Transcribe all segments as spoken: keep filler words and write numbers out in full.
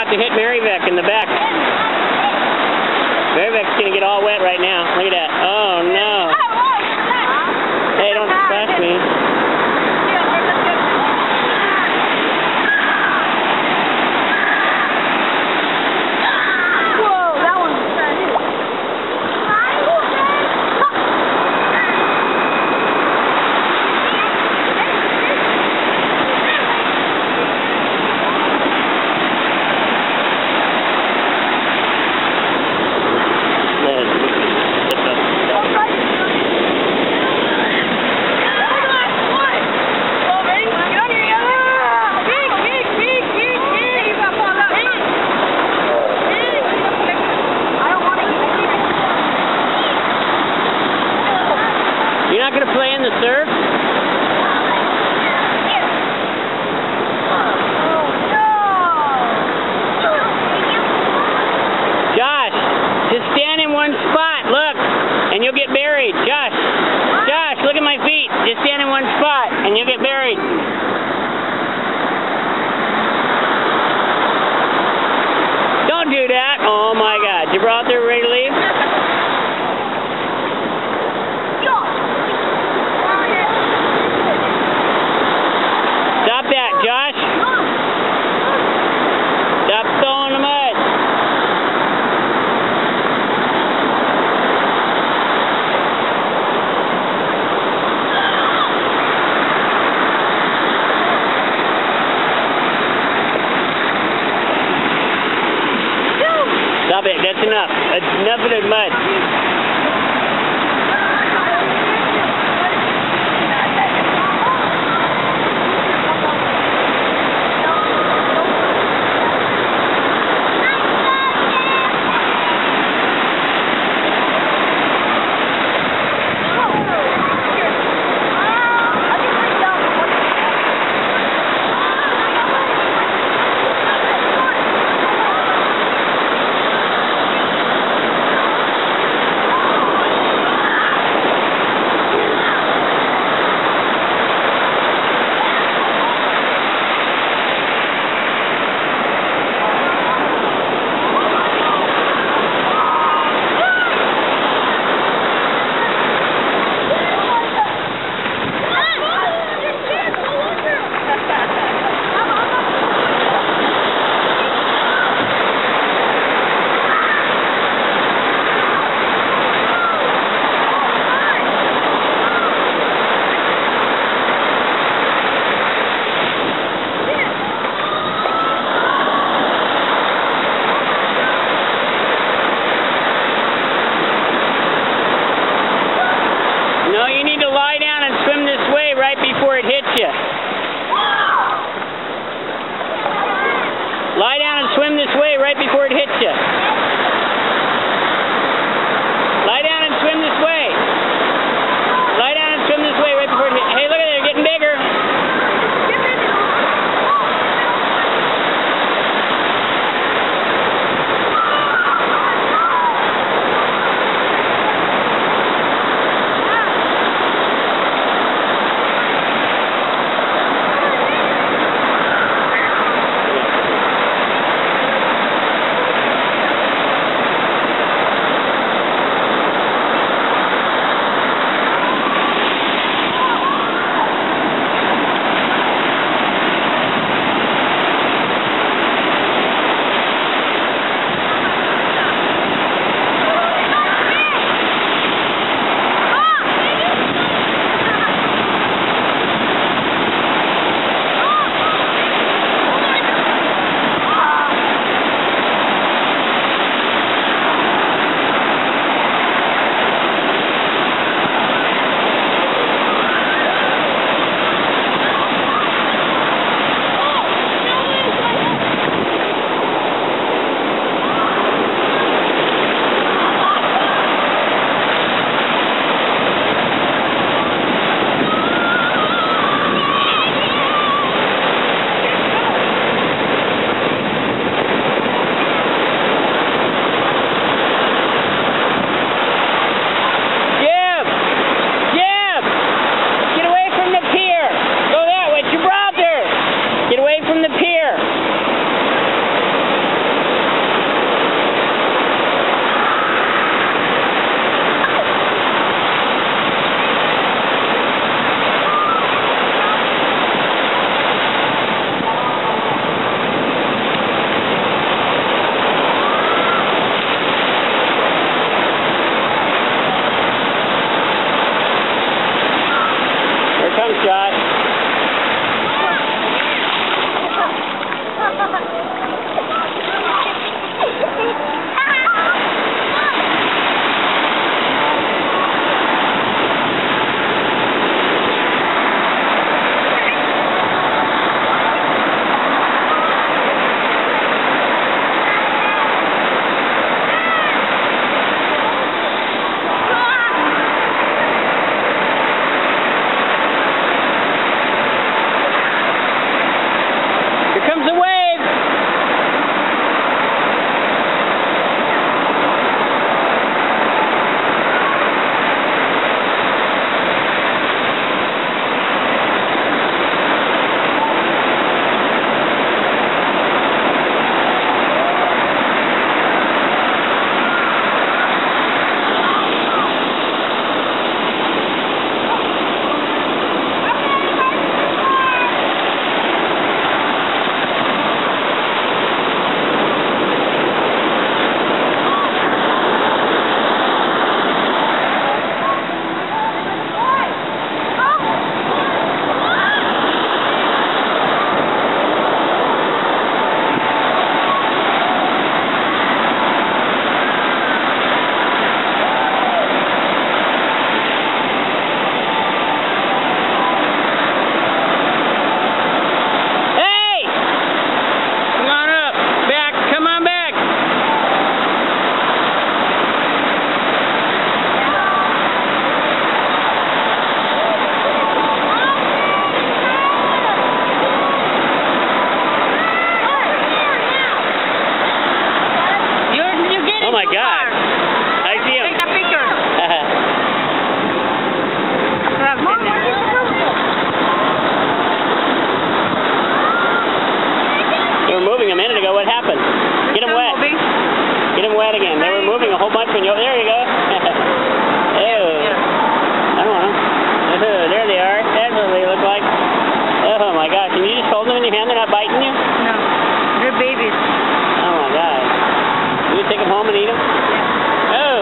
about to hit Maryvec in the back. Maryvec's going to get all wet right now. Look at that. Oh, no. Hey, don't splash me. You're not going to play in the surf? Josh, just stand in one spot, look, and you'll get buried. Josh, Josh, look at my feet. Just stand in one spot, and you'll get buried. Don't do that. Oh, my God. Gibraltar, ready to leave? Stop that, Josh. Stop throwing the mud. Stop it. That's enough. That's enough of the mud. Josh. A minute ago, what happened? Get them wet. Get them wet again. They were moving a whole bunch when you. There you go. Ew. I don't want them. Uh, there they are. That's what they look like. Oh my gosh! Can you just hold them in your hand? They're not biting you? No. They're babies. Oh my God. You take them home and eat them? Yeah. Oh.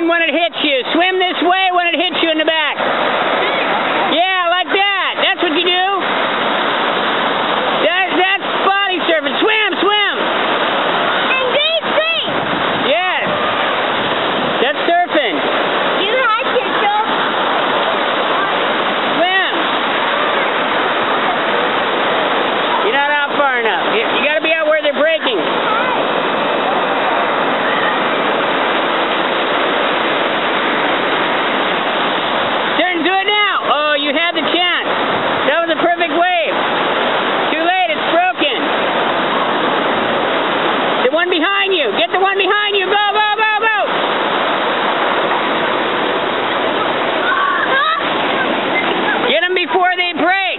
swim when it hits you. Swim this way when it hits you in the back. Yeah, like that. That's what you do. That, that's body surfing. Swim, swim. And deep sea. Yes. That's surfing. You like it, Joe? Swim. You're not out far enough. You, you got to be out where they're breaking. Do it now. Oh, you had the chance. That was a perfect wave. Too late. It's broken. The one behind you. Get the one behind you. Go, go, go, go. Get them before they break.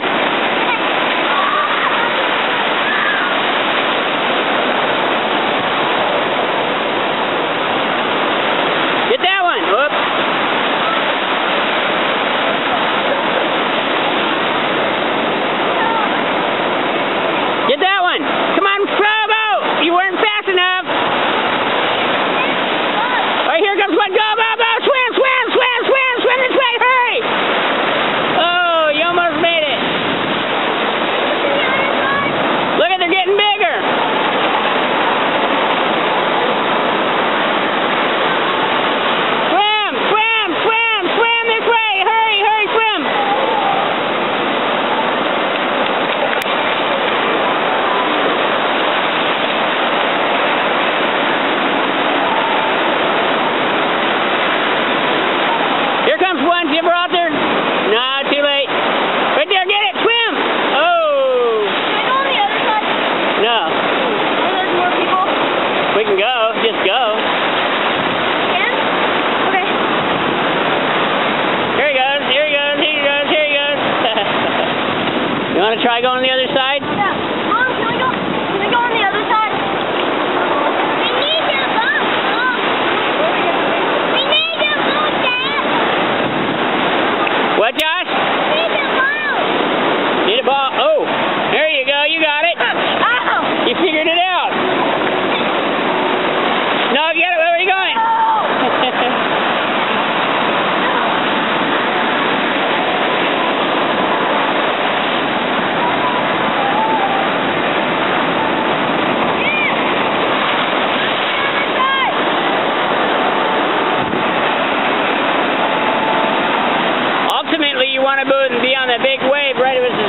Get that one. Whoops. Get that one. Come on, Crabbo. You weren't fast enough. All right, here comes one. Go, go, go. Swim, swim, swim, swim, swim this way. Hurry. Oh, you almost made it. Look at, they're getting bigger. Swim, swim, swim, swim this way. Hurry, hurry, swim. Here comes one, Gibralter. No, too late. Right there, get it, swim. Oh. Can I go on the other side? No. Where there's more people? We can go, just go. Can? Okay. Here he goes, here he goes, here he goes, here he goes. You want to try going on the other side? Yeah. Mom, can I go? Can I go on the other side? We need to look. Mom. We need to look, Dad. What, Josh? We need to look. Need a ball. Oh, there you go, you got it. Oh. You figured it out. No, get it, where are you going? Ultimately, you want to be on that big wave right as